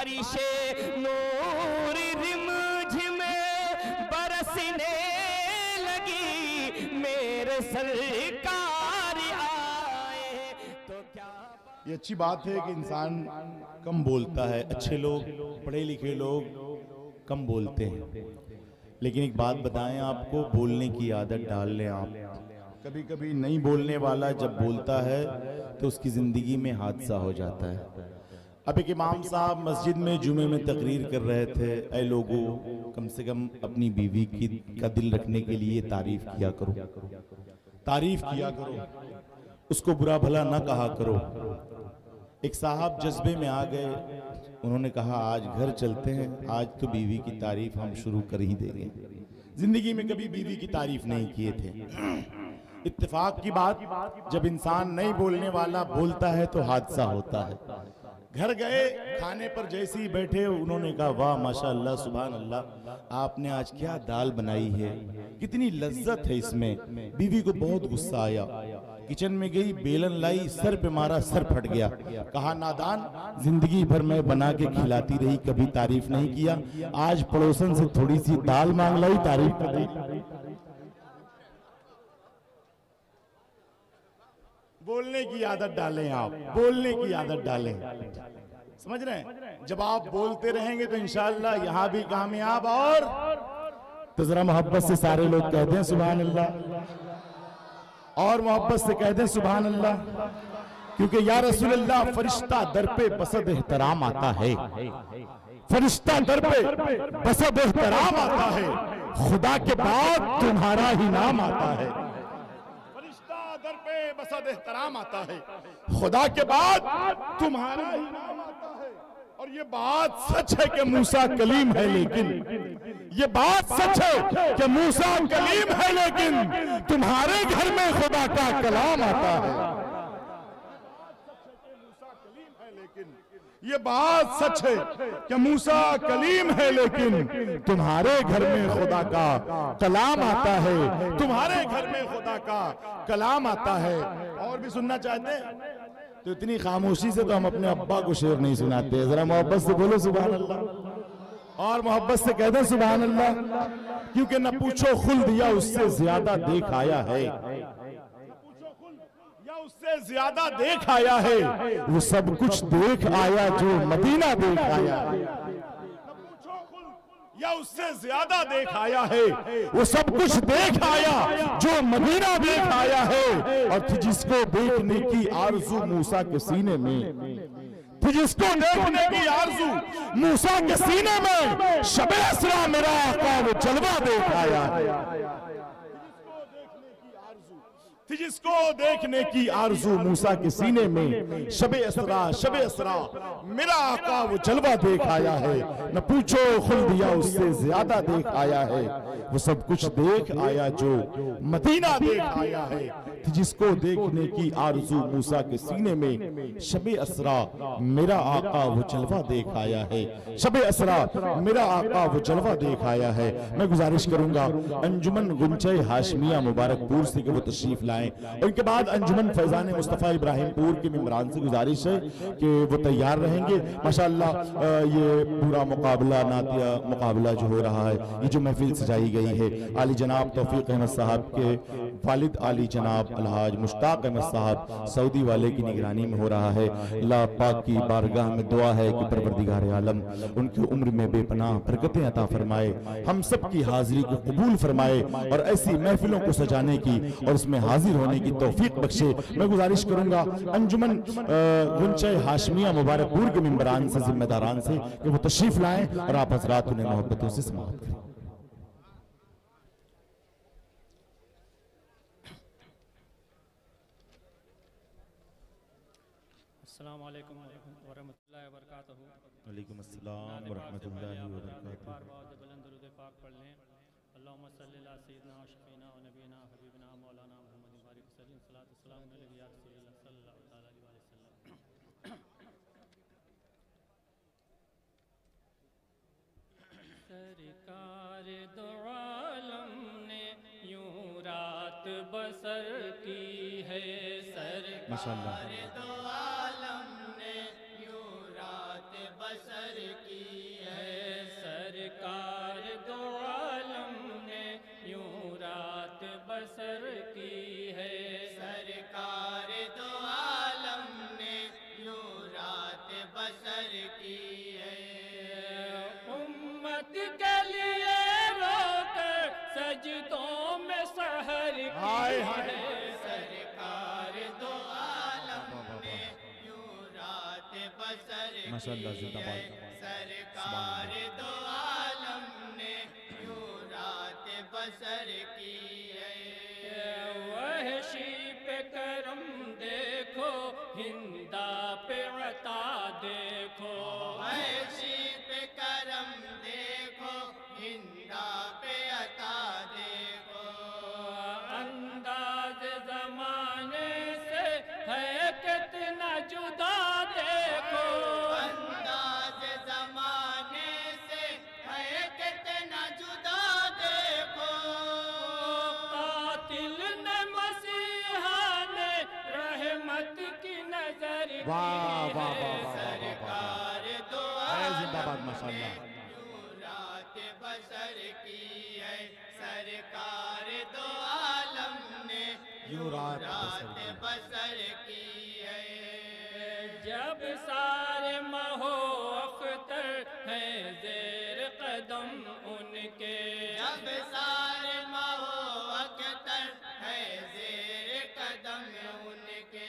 बारिशे नूर रिमझिमे बरसने लगी, मेरे सरकार आए तो क्या। ये अच्छी बात है कि इंसान कम बोलता है, अच्छे लोग पढ़े लिखे लोग कम बोलते हैं, लेकिन एक बात बताएं आपको, बोलने की आदत डाल लें आप। कभी कभी नहीं बोलने वाला जब बोलता है तो उसकी ज़िंदगी में हादसा हो जाता है। अब एक इमाम साहब मस्जिद में जुमे में तकरीर कर रहे थे, ऐ लोगों कम से कम अपनी बीवी का दिल रखने के लिए तारीफ किया करो, तारीफ किया करो, उसको बुरा भला ना कहा करो। एक साहब जज्बे में आ गए, उन्होंने कहा आज घर चलते हैं, आज तो बीवी की तारीफ हम शुरू कर ही देंगे। जिंदगी में कभी बीवी की तारीफ नहीं किए थे। इत्तेफाक की बात, जब इंसान नहीं बोलने वाला बोलता है तो हादसा होता है। घर गए, खाने पर जैसे ही बैठे उन्होंने कहा वाह माशाअल्लाह सुभान अल्लाह, आपने आज क्या दाल बनाई है, कितनी लज्जत है इसमें। बीवी को बहुत गुस्सा आया, किचन में गई, बेलन लाई, सर पे मारा, सर फट गया। कहा नादान, जिंदगी भर मैं बना के खिलाती रही, कभी तारीफ नहीं किया, आज पड़ोसन से थोड़ी सी दाल मांग लाई, तारीफ कर दी। बोलने की आदत डालें आप, बोलने की आदत डालें, समझ रहे हैं। जब आप बोलते रहेंगे तो इंशाअल्लाह यहाँ भी कामयाब। और तो जरा मोहब्बत से सारे लोग कहते हैं सुभान अल्लाह, और मोहब्बत से कहते हैं सुभान अल्लाह, क्योंकि या रसूल अल्लाह फरिश्ता दर पे बसद एहतराम आता है, फरिश्ता दर पे बसद एहतराम आता है, खुदा के बाद तुम्हारा ही नाम आता है। दर पे बसद एहतराम आता है, खुदा के बाद तुम्हारा ही नाम आता है। और ये बात सच है कि मूसा कलीम है, लेकिन ये बात सच है कि मूसा कलीम है, लेकिन तुम्हारे घर में खुदा का कलाम आता है। ये बात सच है कि मूसा कलीम है, लेकिन तुम्हारे घर में खुदा का कलाम आता है, तुम्हारे घर में खुदा का कलाम आता है। और भी सुनना चाहते हैं तो इतनी खामोशी से तो हम अपने अब्बा को शेर नहीं सुनाते। जरा मोहब्बत से बोलो सुभान अल्लाह, और मोहब्बत से कहते हैं सुभान अल्लाह, क्योंकि न पूछो खुल दिया उससे ज्यादा देख आया है, उससे ज्यादा देख आया है, वो सब कुछ देख आया जो मदीना देख आया है। या उससे ज्यादा देख आया है, वो सब कुछ देख आया जो मदीना देख आया है। और थी जिसको देखने की आरज़ू मूसा के सीने में, थी जिसको देखने की आरज़ू मूसा के सीने में, शबे असरा मेरा आका वो जलवा देख आया है। जिसको देखने की आरज़ू मूसा के सीने में, शबे असरा मेरा आका वो जलवा देख आया है। न पूछो खुल दिया उससे ज्यादा देख आया है, वो सब कुछ देख आया जो मदीना देख आया है। जिसको देखने की आरज़ू मूसा के सीने में, शबे असरा मेरा आका वो जलवा देख आया है, शबे असरा मेरा आका वो जलवा देख आया है। मैं गुजारिश करूंगा अंजुमन गुंचे हाशमिया मुबारकपुर से कि वो तशरीफ लाएं। उनके बाद अंजुमन फैजान मुस्तफ़ा इब्राहिमपुर के मेंबरान से गुजारिश है कि वो तैयार रहेंगे। माशाअल्लाह ये पूरा मुकाबला, नातिया मुकाबला जो हो रहा है, ये जो महफिल सजाई गई है, आली जनाब तौफीक अहमद साहब के वालिद आली जनाब अलहाज मुश्ताक अहमद साहब सऊदी वाले की निगरानी में हो रहा है। अल्लाह पाक की बारगाह में दुआ है कि परवरदिगार आलम उनकी उम्र में बेपनाह बरकतें अता फरमाए, हम सब की हाजिरी को कबूल फरमाए और ऐसी महफिलों को सजाने की और उसमें हाजिर होने की तौफीक बख्शे। मैं गुजारिश करूंगा अंजुमन गुंचे हाशमिया मुबारकपुर के मेंबरान से, जिम्मेदारान से कि वो तशरीफ लाएं और आप हजरात उन्हें मोहब्बतों से समाअत करें। अस्सलामु अलैकुम वरहमतुल्लाहि वबरकातुहू। वालेकुम अस्सलाम वरहमतुल्लाहि वबरकातुहू। बुलंद दुरूद पाक पढ़ लें। अल्लाहुम्मा सल्ली अला सय्यिदिना व शफीना व नबीना हबीबना मौलाना मुहम्मद बारिक सल्लल्लाहु अलैहि वसल्लम या रसूलल्लाह सल्लल्लाहु अलैहि वसल्लम। सरकार दो आलम ने यूं रात बसर की है, सरकार दो आलम ने यूं रात बसर की है। सरकार दो आलम ने यूं रात बसर की है। सरकार दो आलम ने यूं रात बसर की है। उम्मत के लिए रोकर सजदों में सहर की हाय हाय। है। सरकार दो आलम ने यूं रात बसर की माशाअल्लाह, जिंदाबाद। है। सरकार दो आलम ने यूं रात बसर की है। वहशी पे करम देखो, हिंदा पे अता देखो। वहशी पे करम देखो, हिंदा पे अता देखो। अंदाज जमाने से है कितना जुदा देखो। अंदाज जमाने से है कितना जुदा देखो। कातिल ने मसीहा ने रहमत की नजर की वाह वाह वाह है। वाह वाह वाह। सरकार दो है जिंदाबाद आलम माशाअल्लाह। ने यूं रात बसर की है। सरकार दो आलम ने यूं रात बसर की है। जब सारे महो अख्तर हैं जेर कदम उनके। जब सारे महो अख्तर है जेर कदम उनके।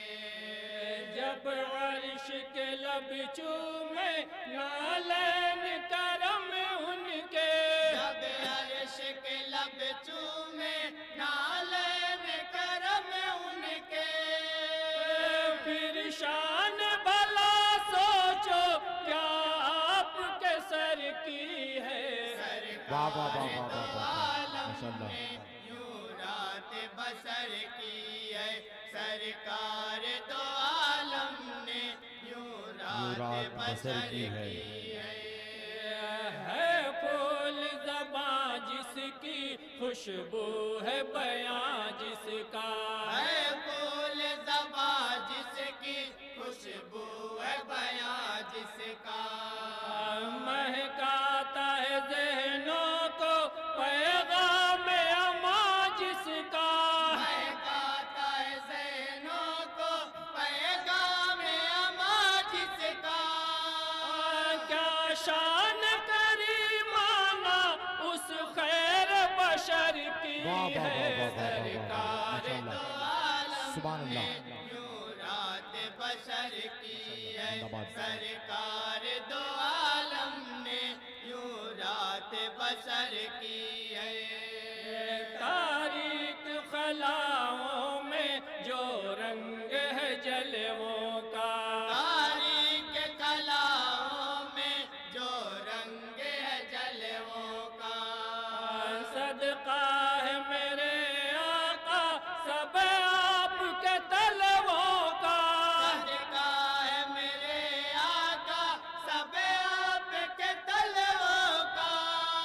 जब अर्श के लब चूमे नालन करम उनके। जब अर्श के लब चूमे नालन करम उनके। फिर शान भला सोचो क्या आपके सर की है। वाह वाह वाह वाह वाह वाह। आलम माशाअल्लाह। ने यूं रात बसर की है। सरकार दो आलम ने यूं रात बसर की है। है फूल ज़बां जिसकी खुशबू है बयां जिसका। है फूल ज़बां जिसकी खुशबू है बयां जिसका। महकाता है ज़हनों को पैगाम अमा जिसका। महकाता है ज़हनों को पैगाम अमा जिसका। क्या शान करीमाना उस खैर बशर की वाह वाह है। वाह वाह वाह वाह वाह। सरकार माशाअल्लाह। सुभान अल्लाह। यूं रात बसर की है। जिंदाबाद। सरकार दो आलम ने यूं रात बसर की है। तारीख खलाओं में जो रंग है जलवों का। तारीख कलाओं में जो रंग है जलवों का। सदका है मेरे आका सब आपके तलवों का। सदका है मेरे आका सब आपके तलवों का।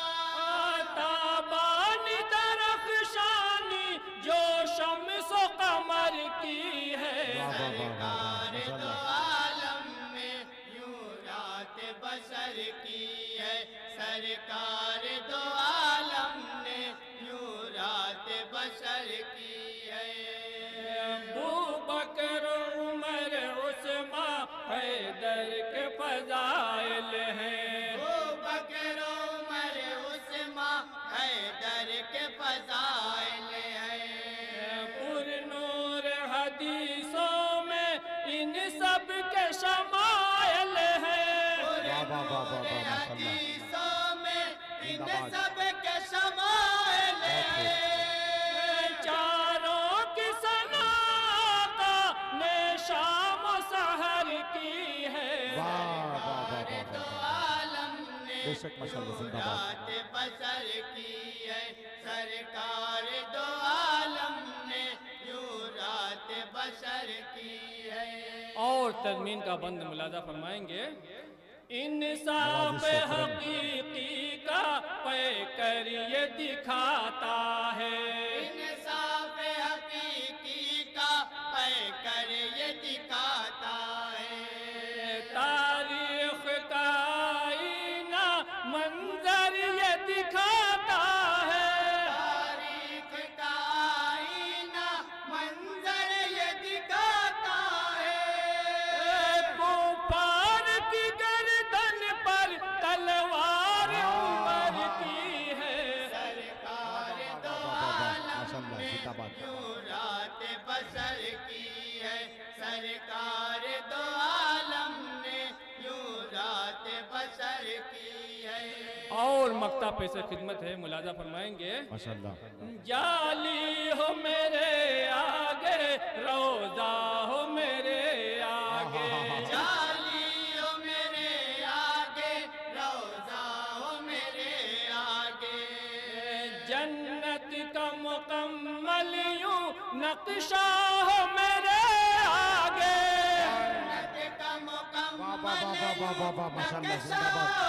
ताबानी दरख्शानी जो शम्स व कमर की है। वाह वाह वाह वाह वाह। सरकार दो माशाअल्लाह। आलम ने यूं रात बसर की है। सरकार दो आलम ने यूं रात बसर की है। अबू बकर उमर उस्मा हैदर के फजाइल हैं। अबू बकर उमर उस्मा हैदर के फज़ाइल हैं। पुरनूर हदीसों में इन सब के शमाइल हैं। वाह वाह वाह वाह वाह। माशाअल्लाह। हदीसों में इन जिंदाबाद। सब के शमाइल हैं। चारों की सनाता ने शाम सहर की है। वाह वाह वाह वाह दो वाह। आलम ने बेशक माशाअल्लाह, जिंदाबाद। रात बसर की है। सरकार दो आलम ने यूं रात बसर की है। और तज़मीन का बंद मुलाजा फरमाएंगे। इंसाफ हकीकी का पैकर ये दिखाता है। इंसाफ हकीकी का पैकर ये दिखाता है। तारीख का बसर की है। और मक्ता पेश खिदमत है, मुलाजा फरमाएंगे। माशाअल्लाह। जाली हो मेरे आगे, रोजा हो मेरे आगे, जाली हो मेरे आगे, रोजा हो मेरे आगे, जन्नत का मुकम्मल यूं नक्शा हो मेरे आगे, जन्नत का मुकम्मल वाह, वाह, वाह, वाह, वाह, वाह, माशाअल्लाह, नक्शा जिंदाबाद।